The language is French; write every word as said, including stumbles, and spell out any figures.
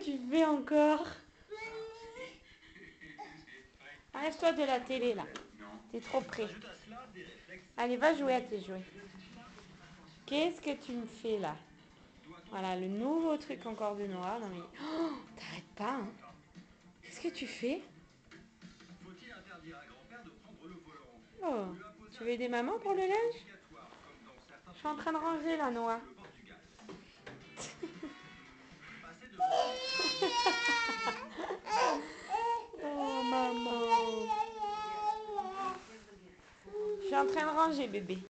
tu fais encore? Arrête-toi de la télé là. T'es trop près. Allez, va jouer à tes jouets. Qu'est-ce que tu me fais là? Voilà, le nouveau truc encore de Noah. Non mais... Oh, t'arrêtes pas, hein. Qu'est-ce que tu fais? Oh, tu veux aider maman pour le linge? Je suis en train de ranger là, Noah. Oh, maman. Je suis en train de ranger, bébé.